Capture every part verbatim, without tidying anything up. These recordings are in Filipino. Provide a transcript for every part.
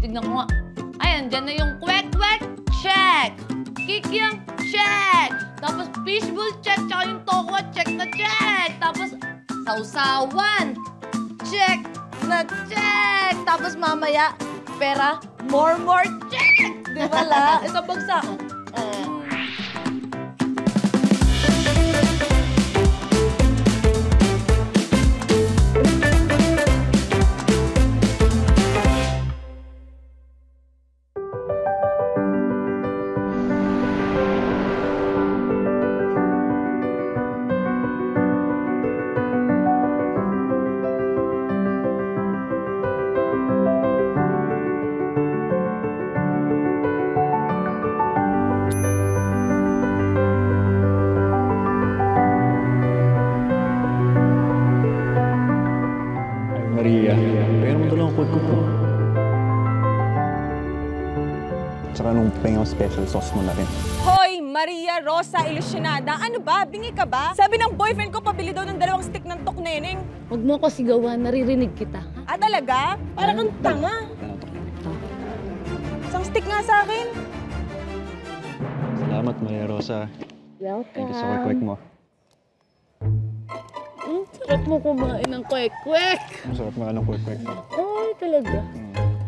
tignan ko nga. Ayan, dyan na yung kwek-kwek, check. Kikiam, check. Tapos fishbowl, check. Tsaka yung tokwa, check na check. Tapos sausawan, check na check. Tapos mamaya, pera, more, more, check. Di ba la? Isang bagsak. Uh. Special sauce mo na rin. Hoy, Maria Rosa Ilusionada, ano ba? Bingi ka ba? Sabi ng boyfriend ko, pabili daw ng dalawang stick ng tok neneng. Huwag mo ko sigawan, naririnig kita. Ah, talaga? Parang kang tanga. Isang stick nga sa akin. Salamat, Maria Rosa. Welcome. Thank you sa kwek-kwek mo. Mm, sarap mo kumain ng kwek-kwek. Masarap nga ng kwek-kwek. Ay, talaga. Hmm.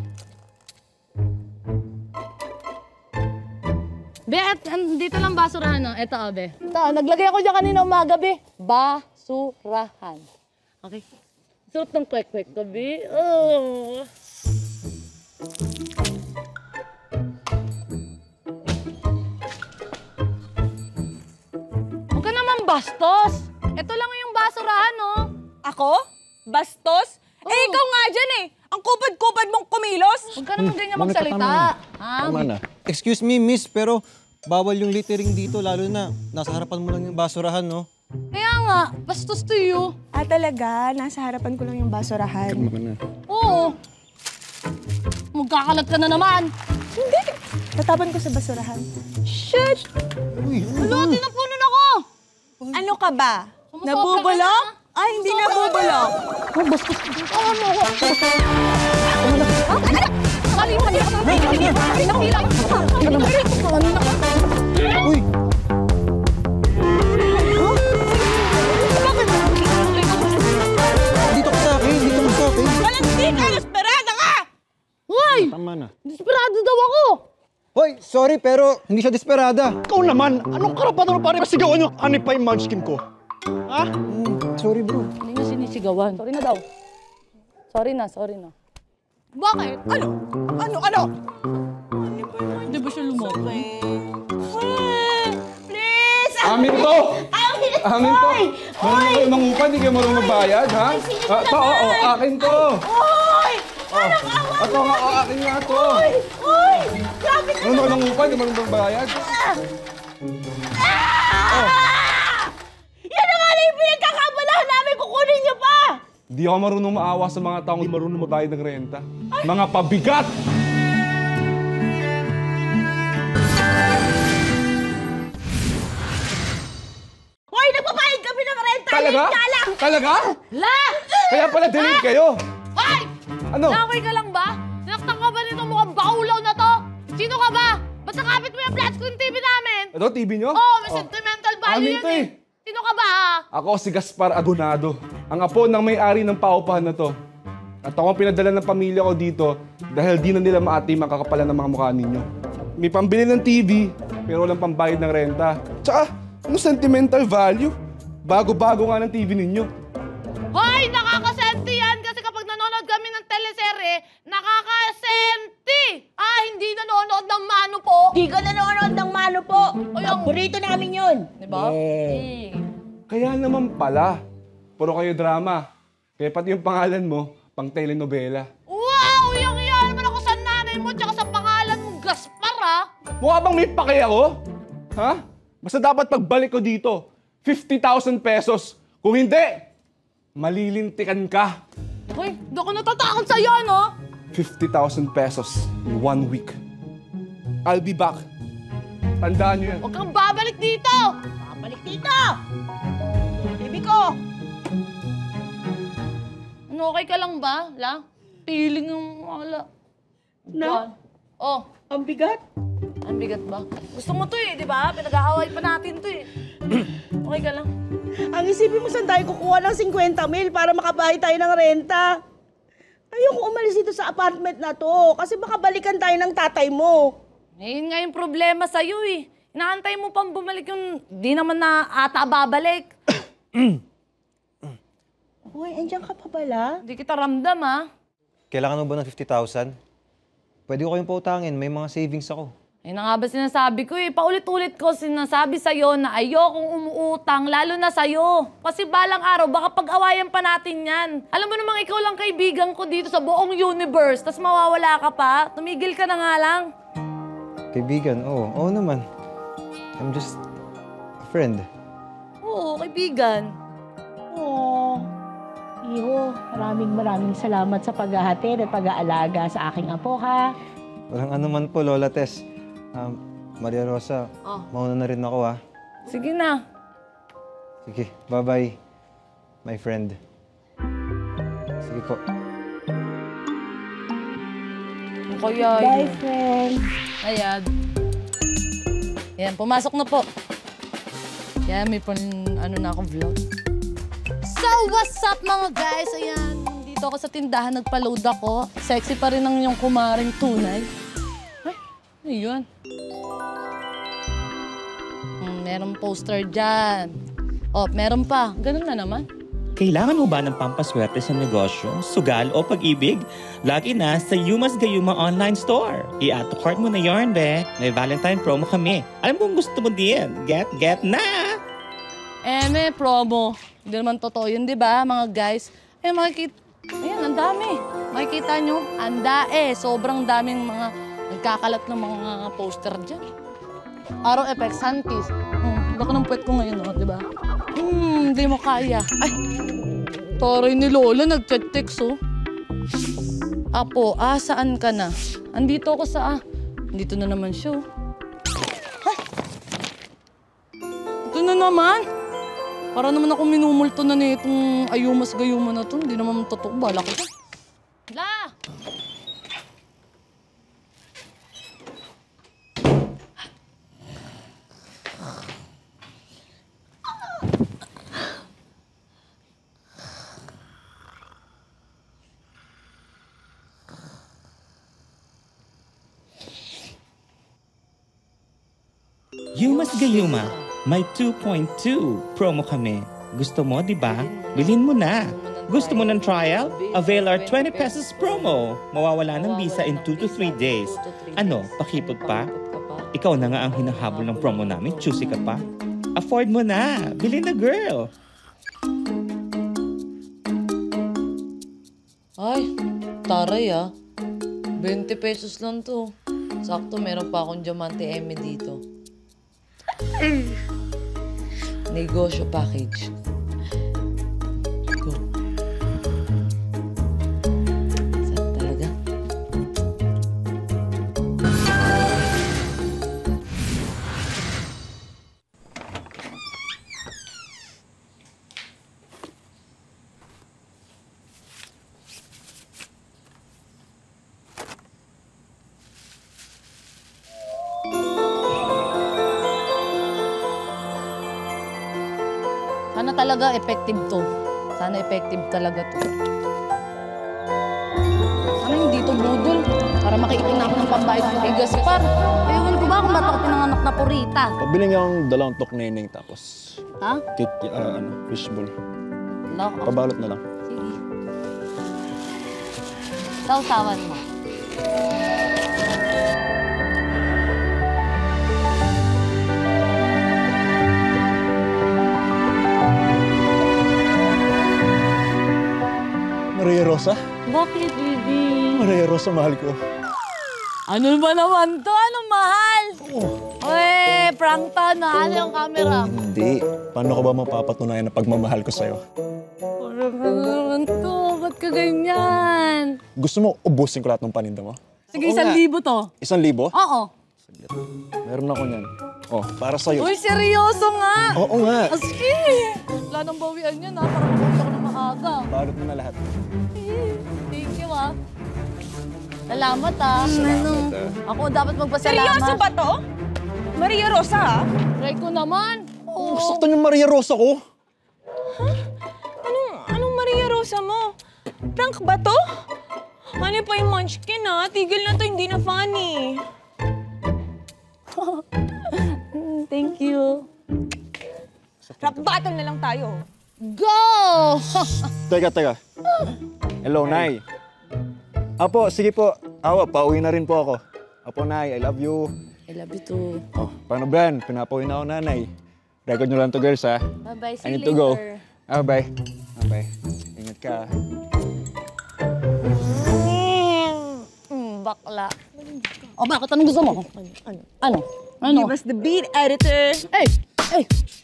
Be, at dito lang basurahan, no? Ito, oh, be. Ito, naglagay ako dyan kanina umaga, be. Basurahan. Okay. Sarap ng kwek-kwek ko, be. Oh. Huwag ka naman bastos. Ito lang yung basurahan, no? Ako? Bastos? Oh. Eh, ikaw nga dyan, eh. Ang kupad-kupad mong kumilos. Huwag ka naman ganyan magsalita. Ah, tama na. Excuse me, miss, pero bawal yung littering dito, lalo na nasa harapan mo lang yung basurahan, no? Kaya nga, bastos to you. Ah, talaga? Nasa harapan ko lang yung basurahan. Tama na. Oo. Magkakalat ka na naman. Hindi. Tatapan ko sa basurahan. Shit! Uy, Wala, tinapunan ako. Ano ka ba? Sumusobra Nabubulok? ka na. Ay, hindi nabubulok. Oh, bastos ka dito. Ano mo ako? Nakalimutan niya ako. Nakalimutan niya ako. Uy! Dito ka sa akin, dito ka sa akin. Walang stick! Desperada ka! Uy! Tama na. Desperado daw ako. Hoy, sorry pero hindi siya desperada. Ikaw naman, anong karapatan mo pare masigawan yung anip pa yung munchkin ko? Ha? Mm, sorry bro. Hindi niya sinisigawan. Sorry na daw. Sorry na, sorry na. Bakit? Ano? Ano? Ano? Hindi ba siya lumaki? Please! Amin to! Amin to! Marunong kayo mangupa, hindi kayo marunong magbayad, ha? Ah, to, oo, oh, akin to! Oy! Parang awa! Ito nga, oh, akin nga to! Oy! Oy! Grabe ka! Marunong kayo mangupa, hindi marunong magbayad? Yan na nga lang yung pinagkakabalahan namin! Kukunin niyo pa! Di ako marunong maawa sa mga taong hindi marunong magbayad ng renta. Mga pabigat! Hoy! Nagpapahid kami ng renta! Talaga? Late nga lang! Talaga? La! Kaya pala delete kayo! Hoy! Ano? Nakaway ka lang ba? Sinaktan ka ba nito mukhang baulaw na to? Sino ka ba? Ba't nakapit mo yung flat screen T V namin? Ito, T V nyo? Oo, oh, may sentimental value Amin yan to eh. eh. Sino ka ba ha? Ako si Gaspar Abonado, ang apo ng may-ari ng paupahan na to. At ako ang pinadala ng pamilya ko dito dahil di na nila maatim ang kakapalan ng mga mukha ninyo. May pambili ng T V, pero walang pambayad ng renta. Tsaka, ano sentimental value? Bago-bago nga ng T V ninyo. Hoy! Nakakasenti yan kasi kapag nanonood kami ng teleserye, nakakasenti! Ah, hindi nanonood ng mano po. Di ka nanonood ng mano po! Ay, ang- Paborito namin yun! Diba? Eh. Kaya naman pala, puro kayo drama. Kaya pati yung pangalan mo, pang telenovela. Wow! Iyang-iyan naman ako sa nanay mo tsaka sa pangalan mong Gaspar ha? Mukha bang may pake ako? Ha? Basta dapat pagbalik ko dito, fifty thousand pesos. Kung hindi, malilintikan ka. Hoy, di ako natatakot sa'yo, no? fifty thousand pesos in one week. I'll be back. Tandaan nyo yan. Huwag kang babalik dito! Balik dito! Baby ko! Ano, okay ka lang ba, La? Feeling yung wala. Na? Oh, Ang bigat. ang bigat ba? Gusto mo to eh, di ba? Pinag-aaway pa natin to eh. Okay ka lang? Ang isipin mo saan tayo kukuha ng fifty mil para makabayad tayo ng renta. Ayoko umalis dito sa apartment na to kasi baka balikan tayo ng tatay mo. Ngayon nga yung problema sa'yo eh. Inaantay mo pang bumalik yung di naman na ata babalik. Uy, andyan ka pa pala? Hindi kita ramdam ah. Kailangan mo ba ng fifty thousand? Pwede ko kayong pautangin, may mga savings ako. Ayun na nga ba sinasabi ko eh. Paulit-ulit ko sinasabi sa'yo na ayokong umuutang, lalo na sa'yo. Kasi balang araw, baka pag-awayan pa natin yan. Alam mo namang ikaw lang kaibigan ko dito sa buong universe, tas mawawala ka pa. Tumigil ka na nga lang. Kaibigan, oo. Oo naman. I'm just a friend. Oo, kaibigan. Oo. Iho, maraming maraming salamat sa paghahatid at pag-aalaga sa aking apo, ha? Walang ano man po, Lola Tess. Um, Maria Rosa, Oh. mauna na rin ako, ha? Sige na. Sige, bye-bye, my friend. Sige po. Ano kaya Bye, yun? friend. Ayan. Ayan, pumasok na po. Ayan, may pang ano na akong vlog. So, what's up mga guys? Ayan, dito ako sa tindahan, nagpa-load ako. Sexy pa rin ang yung kumaring tunay. Ay, ano yun? Hmm, merong poster dyan. Oh, meron pa. Ganun na naman. Kailangan mo ba ng pampaswerte sa negosyo, sugal o pag-ibig? Lagi na sa Yuma's Gayuma online store. I-add to cart mo na yarn, be. May Valentine promo kami. Alam mo gusto mo din. Get, get na! Eh, may promo. Hindi naman totoo yun, di ba, mga guys? Eh, makikita... Ayan, ang dami. Makikita nyo, ang dae. Sobrang daming mga nagkakalat ng mga poster dyan. Araw Effects, Santis. Hmm, baka ng puwet ko ngayon, oh, di ba? Hmm, hindi mo kaya. Ay, taray ni Lola, nag-text, oh. Apo, ah, saan ka na? Andito ako sa, ah. Andito na naman siya, oh. Ay! Ito na naman. Para naman ako minumulto na nitong ayumas gayuma na to. Hindi naman totoo. Bala ko to. La! Yuma's Gayuma, may two point two promo kami. Gusto mo, di ba? Bilhin mo na. Gusto mo ng trial? Avail our twenty pesos promo. Mawawala ng visa in two to three days. Ano, pakipot pa? Ikaw na nga ang hinahabol ng promo namin. Choosy ka pa? Afford mo na. Bilhin na, girl. Ay, taray ah. twenty pesos lang to. Sakto, meron pa akong diamante Emmy dito. Negosyo package. Go. Saan talaga? Sana talaga effective to. Sana effective talaga to. Sana hindi to budol. Para makaipin na ako ng pambayad ko kay Gaspar. Ewan ko ba kung ba't ako pinanganak na purita? Pabili niya akong dalawang tok neneng tapos Ha? kit, uh, ano, fishball. Lock. Pabalot na lang. Sige. Sausawan mo. Maria Rosa? Bakit, baby? Maria Rosa, mahal ko. Ano ba naman to? Anong mahal? Uy, prank to. Nahal yung camera. Hindi. Paano ko ba mapapatunayan na pagmamahal ko sa'yo? Ano ba naman to? Ba't ka ganyan? Gusto mo ubusin ko lahat ng paninda mo? Sige, isang libo to. Isang libo? Oo. Meron ako niyan. Oh, para sa'yo. Uy, seryoso nga. Oo nga. Ah, sige. Wala nang bawian yan, ha? Parang bawi ako na maaga. Balot mo na lahat. Eh, thank you, ah. Salamat ah. Salamat, ah. Ako dapat magpasalamat. Seryoso ba to? Maria Rosa, ha? Try ko naman. Oh, sakto yung Maria Rosa ko. Anong, anong Maria Rosa mo? Prank ba to? Ano pa yung munchkin, ha? Tigil na to, hindi na funny. Thank you. Rap battle na lang tayo. Go! Teka, teka. Hello, Nay. Apo, sige po. Awa, pauwi na rin po ako. Apo, Nay, I love you. I love you too. Oh, paano ba yan? Pinapauwi na ako, Nanay. Record nyo lang to, girls, ha? Bye-bye, see I you need to go. later. Ah, bye. Ah, bye. Ingat ka. Mm, bakla. O bakit? Anong gusto mo? Ano? Ano? Ano? Give us the beat, editor. Hey! Hey!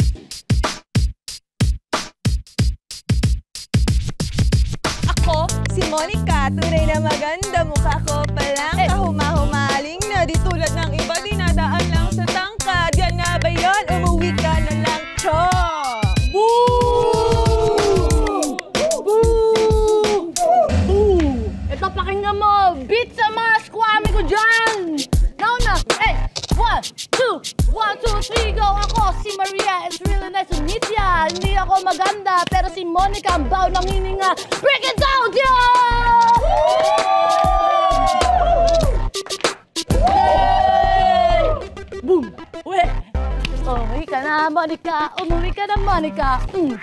Ako, si Monica, tunay na maganda. Mukha ko palang Eh. kahuma-humaling na. Di tulad ng iba, dinadaan lang sa tangkad. Yan na ba yun? Umuwi ka na lang, chong! Boo! Boo! Boo! Ito, pakinggan mo! Beat sa mga squammy ko dyan! Nauna! Hey! One, two! One, two, three, go! Ako, si Maria. It's really nice to meet ya. Hindi ako maganda, pero si Monica ang baw ng hininga. Break it down, yeah! Hey! Boom! Weh! Umuwi ka na, Monica. Umuwi ka na, Monica. Mm.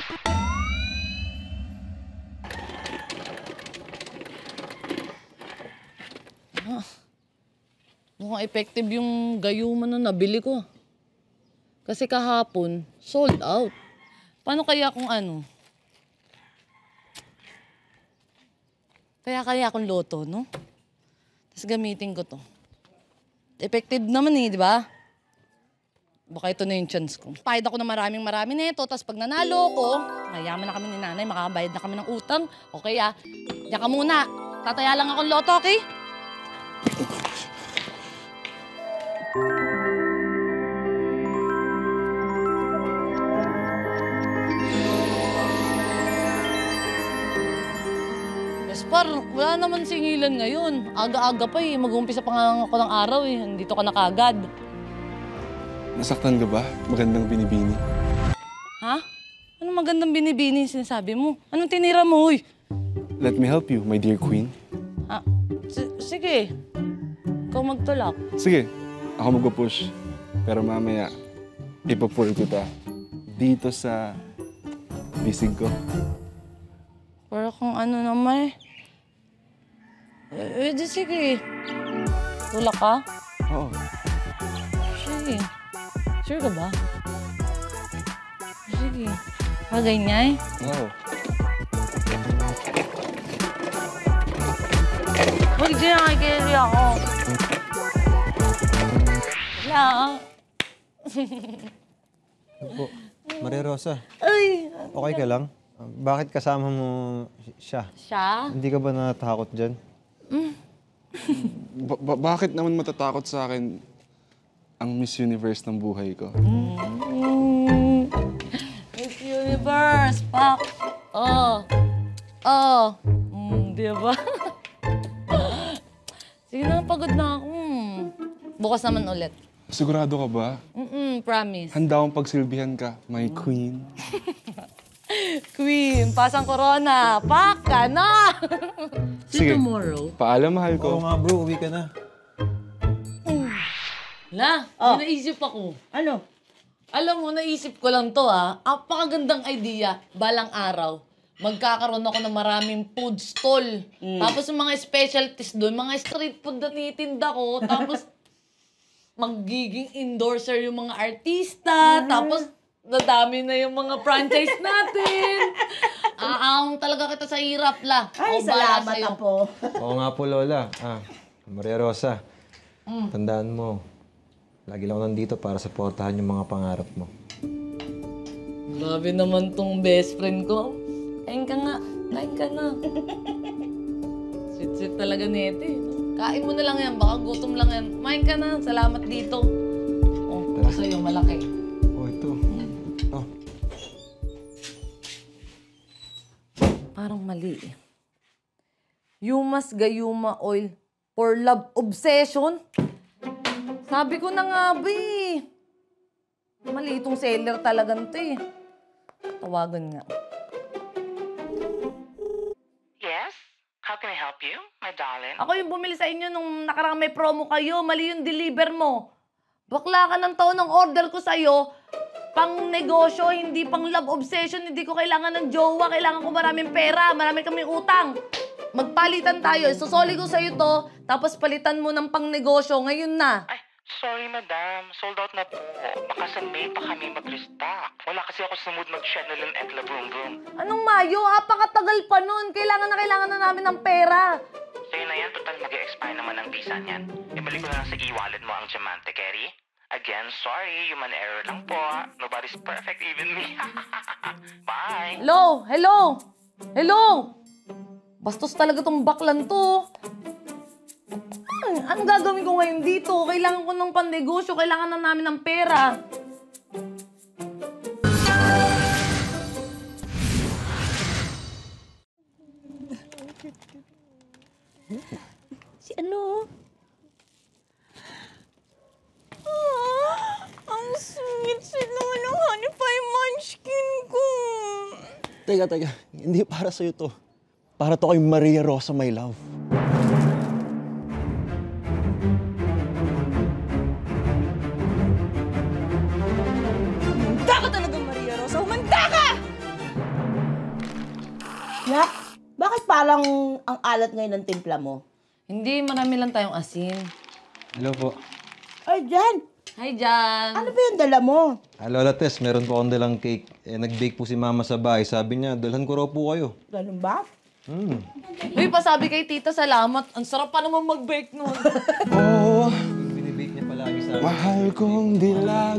Ah. Mukhang effective yung gayuma na nabili ko. Kasi kahapon, sold out. Paano kaya kung ano? Kaya kaya akong loto, no? Tapos gamitin ko to. Effective naman eh, di ba? Baka ito na yung chance ko. Pahid ako na maraming marami nito, tapos pag nanalo ko, mayaman na kami ni nanay, makakabayad na kami ng utang. Okay ah, diyan ka muna. Tataya lang akong loto, okay? Gaspar, wala naman singilan ngayon. Aga-aga pa eh. Mag-uumpisa pa nga ako ng araw eh. Nandito ka na kagad. Nasaktan ka ba? Magandang binibini. Ha? Anong magandang binibini sinasabi mo? Anong tinira mo, uy? Let me help you, my dear queen. Ha? S- sige. Ikaw magtulak. Sige, ako mag-push. Pero mamaya, ipapur kita dito sa bisig ko. Para kung ano naman eh. Eh, di sige. Tulak ka? Oo. Sige. Sure ka ba? Sige. Kagay niya eh. Oo. Huwag dyan, nakikili ako. Wala. Po, Maria Rosa, Ay! okay ka lang? Uh, Bakit kasama mo siya? Siya? Hindi ka ba natatakot dyan? Ba- ba- bakit naman matatakot sa akin ang Miss Universe ng buhay ko? Mm. Miss Universe, pak! Oh. Oh. Mm, di ba? Sige na, pagod na ako. Mm. Bukas naman ulit. Sigurado ka ba? Mm-mm, promise. Handa akong pagsilbihan ka, my queen. Queen, pasang corona. Pak ka na! See Sige. tomorrow. Paalam, mahal Oo ko. nga bro, uwi ka na. La, Oh. may naisip ako. Ano? Alam mo, naisip ko lang to ah. Apakagandang idea. Balang araw, magkakaroon ako ng maraming food stall. Tapos yung mga specialties doon, mga street food na tinitinda ko. Tapos magiging endorser yung mga artista. Tapos dadami na yung mga franchise natin. Aang talaga kita sa hirap, la. Ay, Ako bahala salamat sa'yo. po. Oo nga po, Lola. Ah, Maria Rosa, tandaan mo, lagi lang ako nandito para supportahan yung mga pangarap mo. Grabe naman tong best friend ko. Kain ka nga. Kain ka na. Sweet-sweet talaga nete. Kain mo na lang yan. Baka gutom lang yan. Kumain ka na. Salamat dito. Oh, Tara. sa'yo malaki. Oh, ito. Oh. Parang mali eh. Yumas Gayuma Oil For love obsession? Sabi ko na nga ba eh. Mali itong seller talagang to eh. Tawagan nga. Yes? How can I help you, my darling? Ako yung bumili sa inyo nung nakarang may promo kayo. Mali yung deliver mo. Bakla ka ng taon ng order ko sa'yo. Pang negosyo, hindi pang love obsession. Hindi ko kailangan ng jowa. Kailangan ko maraming pera. Marami kaming utang. Magpalitan tayo. Isusoli ko sa'yo to. Tapos palitan mo ng pang negosyo. Ngayon na. Ay, sorry madam. Sold out na po. Baka sa May pa kami mag-restock. Wala kasi ako sa mood mag-channelan at labroom-broom. Anong Mayo? Apakatagal pa nun. Kailangan na kailangan na namin ng pera. Sa'yo na yan, total mag-e-expire naman ang visa niyan. Ibalik ko na lang sa e-wallet mo ang diamante, Kerry. Again, sorry. Human error lang po. Nobody's perfect, even me. Bye! Hello? Hello? Hello? Bastos talaga tong baklan to. Ay, anong gagawin ko ngayon dito? Kailangan ko ng pandegosyo. Kailangan na namin ng pera. Si ano? Ah, ang sweet sweet naman ng honey pie munchkin ko. Teka, teka. Hindi para sa'yo to. Para to kay Maria Rosa, my love. Humanda ka talaga, Maria Rosa! Humanda ka! Yak, bakit parang ang alat ngayon ng timpla mo? Hindi, marami lang tayong asin. Hello po. Ay, Jan! Hi, Jan. Ano ba yung dala mo? Ah, Lola Tess, meron po akong dalang cake. Eh, nag-bake po si Mama sa bahay. Sabi niya, dalhan ko raw po kayo. Ganun ba? Hmm. Uy, pasabi kay tita, salamat. Ang sarap pa naman mag-bake nun. Oh, Binibake niya palagi sa akin. mahal kong dilag.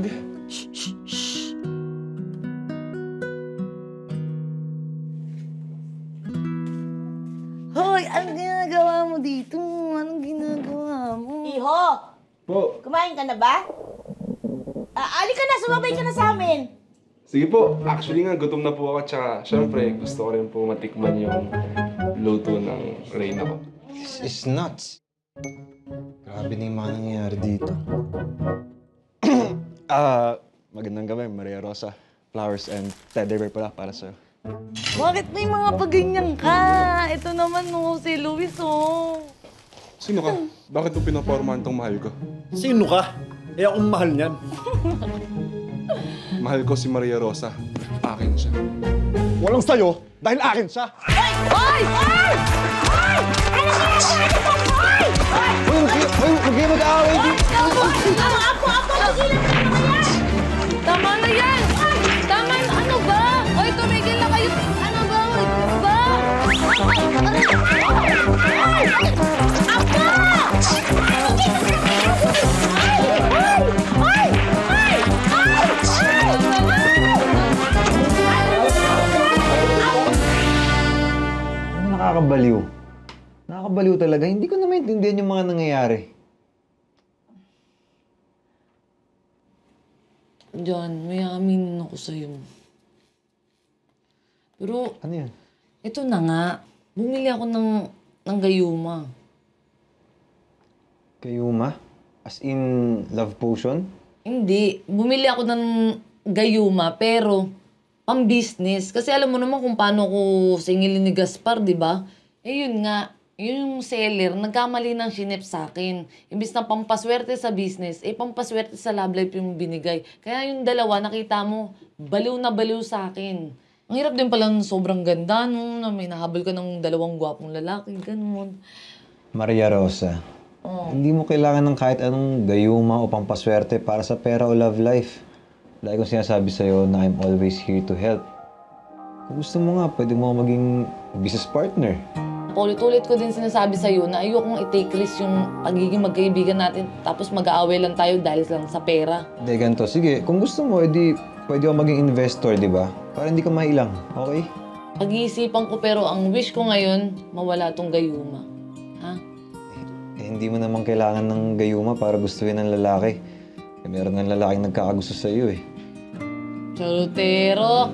Hoy, anong ginagawa mo dito? Anong ginagawa mo? Iho! Po, Kumain ka na ba? Ah, ali ka na, sumabay ka na sa amin. sige po. Actually nga, gutom na po ako. Tsaka, syempre, gusto ko rin po matikman yung luto ng Reyna ko. This is nuts. Grabe na yung mga nangyayari dito. Ah, magandang gabi, Maria Rosa. Flowers and teddy bear pala para sa'yo. Bakit may mga paganyan ka? Ito naman, no, si Luis, oh. Sino ka? Bakit mo pinapormahan tong mahal ko? Sino ka? Eh, akong mahal niyan. Mahal ko si Maria Rosa. Akin siya. Walang sa'yo, dahil akin siya. Ay! Ay! Ay! Ano sinasabi mo? Hoy! Hoy! Uy, huwag kayo mag-aaway dito. Apo! Apo! Apo! Tigilan mo na mga yan! Tama na yan! Tama na! Ano ba? Hoy, tumigil na kayo! Ano ba? Ano ba? Apo! Ay! Ay! Ay! Ano nakakabaliw? Nakakabaliw talaga. Hindi ko na maintindihan yung mga nangyayari. John, may aminin ako sa'yo. Pero, Ano yan? ito na nga. Bumili ako ng, ng Gayuma. Gayuma? As in, love potion? Hindi. Bumili ako ng Gayuma, pero pang-business. Kasi alam mo naman kung paano ko singilin ni Gaspar, di ba? Eh yun nga, yung seller, nagkamali ng sinip sa akin. Imbis na pampaswerte sa business, eh pampaswerte sa love life yung binigay. Kaya yung dalawa, nakita mo, baliw na baliw sa akin. Ang hirap din pala ng sobrang ganda, no, na may nahabol ka ng dalawang gwapong lalaki, ganun. Maria Rosa, Oh. hindi mo kailangan ng kahit anong gayuma o pampaswerte para sa pera o love life. Lagi kong sinasabi sa'yo na I'm always here to help. Kung gusto mo nga, pwede mo maging business partner. Ulit-ulit ko din sinasabi sa'yo na ayokong i-take risk yung pagiging magkaibigan natin tapos mag-aaway lang tayo dahil lang sa pera. Hindi, ganito. Sige, kung gusto mo, edi pwede ako maging investor, di ba? Para hindi ka mailang, okay? Pag-iisipan ko pero ang wish ko ngayon, mawala tong Gayuma. Ha? Eh, hindi mo naman kailangan ng gayuma para gustuhin ng lalaki. Eh, meron ng lalaking nagkakagusto sa iyo eh. Charotero!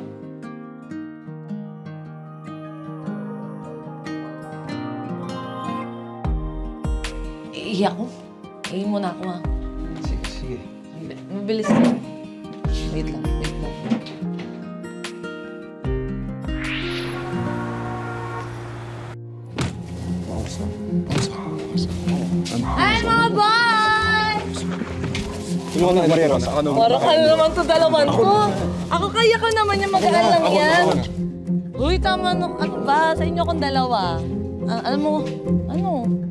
Iihi ako. Iihi muna ako, ha? Sige, sige. Mabilis lang. Wait lang, wait lang. Hi, mga boys! Sino ka na, Maria Rosa? Ako na. Para kayo naman to dalawan ko. Ako kaya ko naman yung mag-aaral lang yan. Uy, tama no. Ano ba? Sa inyo akong dalawa. Ah, alam mo, ano?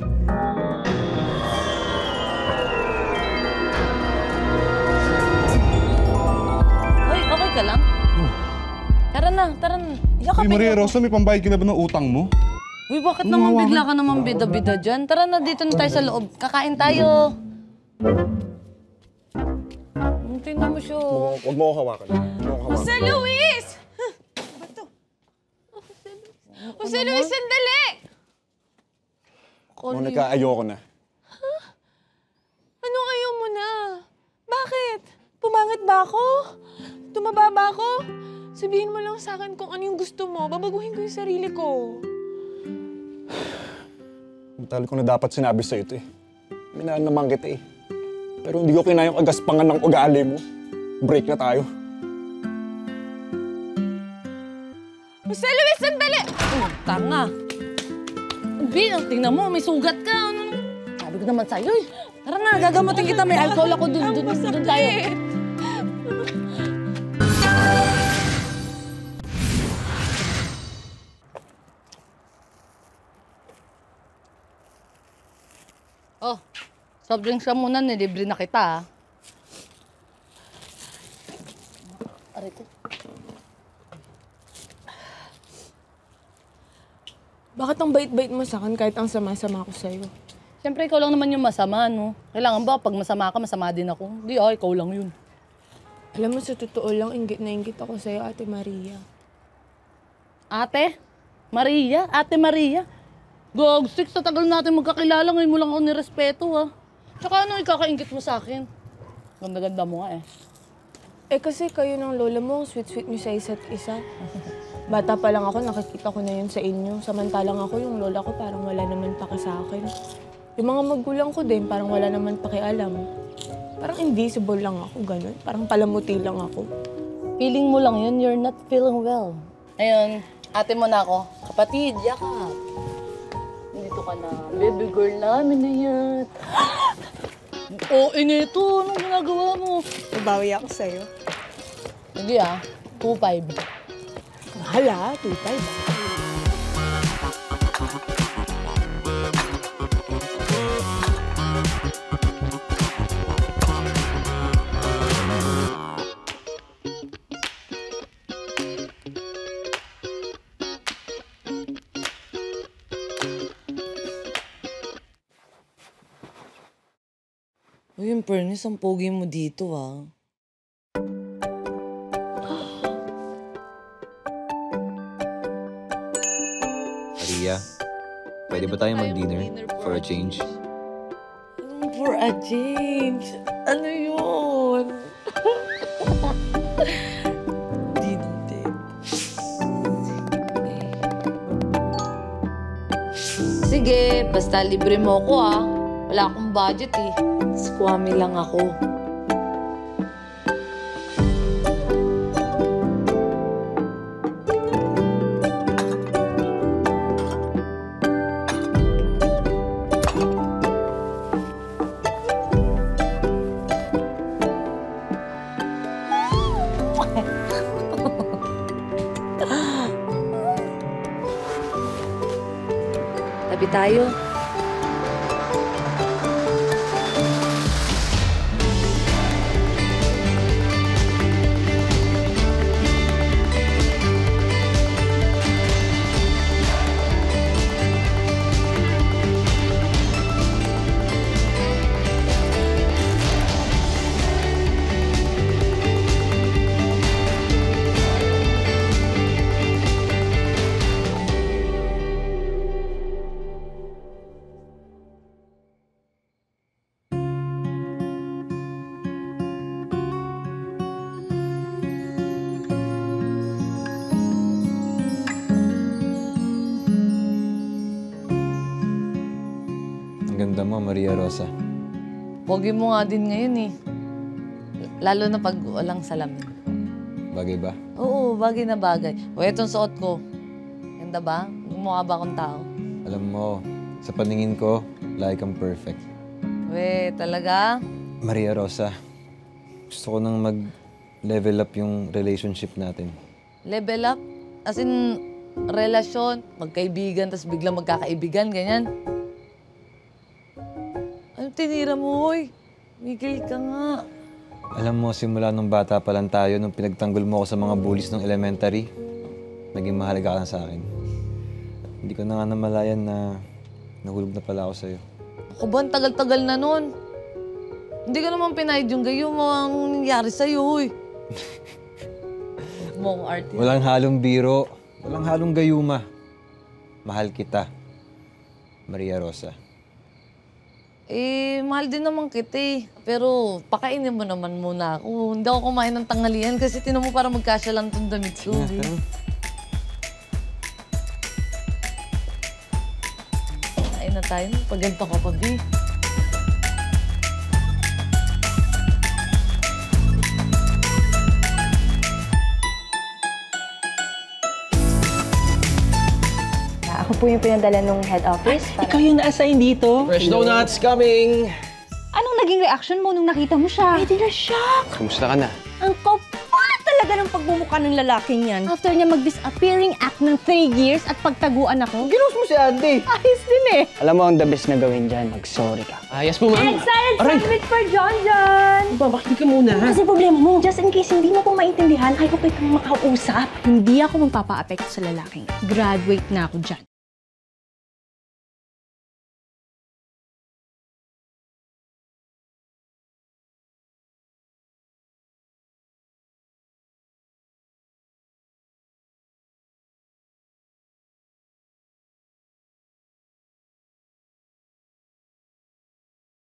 Uy, okay ka lang? Tara na, tara na. Hey, Maria Rosa, may pambayad ka na ba ng utang mo? Uy, bakit naman bigla ka naman bida-bida dyan? Tara na, dito na tayo sa loob. Kakain tayo. Tingnan mo siya. Huwag mo ako hawakan. Jose Luis! Bato. Jose Luis, sandali! Monica, ayoko na. Huh? Anong ayaw mo na? Bakit? Pumangit ba ako? Tumaba ba ako? Sabihin mo lang sa akin kung ano yung gusto mo. Babaguhin ko yung sarili ko. Matali ko na dapat sinabi sa'yo ito eh. Minaan naman kita eh. Pero hindi ko kinayang agaspangan ng ugali mo. Break na tayo. Jose Luis, sandali! Oh, tanga. Bin, tingnan mo, may sugat ka. Ano? Sabi ko naman sa'yo eh. Tara na, gagamutin kita. May alcohol ako dun. Dun, dun, dun tayo. Oh, soft drinks ka muna, nilibre na kita, ah. Aray ko. Bakit ang bait-bait mo sa akin kahit ang sama-sama ko sa'yo? Siyempre, ikaw lang naman yung masama, no? Kailangan ba, pag masama ka, masama din ako? Hindi, ah, ikaw lang yun. Alam mo, sa totoo lang, inggit na inggit ako sa'yo, Ate Maria. Ate? Maria? Ate Maria? Gog, six, sa tagal natin magkakilala, ngayon mo lang ako nirespeto, ha? Tsaka ano, ikakaingit mo sa akin? Ganda-ganda mo nga, eh. Eh kasi kayo ng lola mo, sweet-sweet niyo sa isa't isa. Bata pa lang ako, nakikita ko na yun sa inyo. Samantalang ako, yung lola ko parang wala naman paki sa akin. Yung mga magulang ko din, parang wala naman pakialam. Parang invisible lang ako, ganun. Parang palamuti lang ako. Feeling mo lang yun, you're not feeling well. Ayun, ate mo na ako. Kapatid, yakap. Nandito ka na. Baby girl namin na yan. Oo, oh, inito. Anong ginagawa mo? Nabawi ako sa'yo. Hindi ah, two five. Hala, two five. Uy, yung Pernis, ang pogi mo dito, ah. Maria, pwede ba tayo mag-dinner for a change? For a change? Ano yun? Dinner date. Sige, basta libre mo ko, ah. Wala akong budget, eh. Squammy lang ako. Tabi tayo. pakiramdam mo, Maria Rosa? Pogi mo nga din ngayon eh. Lalo na pag walang salamin. Bagay ba? Oo, bagay na bagay. O, etong suot ko. Ganda ba? Mukha ba akong tao? Alam mo, sa paningin ko, like kang perfect. We, talaga? Maria Rosa, gusto ko nang mag-level up yung relationship natin. Level up? As in, relasyon, magkaibigan, tapos biglang magkakaibigan, ganyan. Ano tinira mo, hoy? Miguel ka nga. Alam mo, simula nung bata pa lang tayo, nung pinagtanggol mo ako sa mga bullies ng elementary, naging mahalaga ka na sa akin. Hindi ko na nga namalayan na nahulog na pala ako sa'yo. Ako ba, ang tagal-tagal na nun? Hindi ka naman pinahid yung Gayuma ang nangyari sa'yo, hoy. Mong artist. Walang halong biro, walang halong Gayuma. Mahal kita, Maria Rosa. Eh, mahal din naman kita eh. Pero pakainin mo naman muna ako. Hindi ako kumain ng tanghalian kasi tinan mo para magkasya lang itong damit ko. Yeah, Kain na tayo. Paganto ka pa, B. Ako po yung pinadala ng head office. Para... Ikaw yung na-assign dito? Fresh donuts coming! Anong naging reaction mo nung nakita mo siya? Ay, di na-shock! Kumusta ka na? Ang kapal talaga ng pagmumukha ng lalaking yan. After niya mag-disappearing act ng three years at pagtaguan ako, Ginos mo si Andy! ayos din eh. Alam mo, ang the best na gawin dyan, mag-sorry ka. Ayos po, ma'am. Excited sandwich for John John! Ba, bakit ka muna? Kasi problema mo, just in case hindi mo po maintindihan, ayaw ko pa itong makausap. Hindi ako magpapa-apekto sa lalaking. Graduate na ako dyan.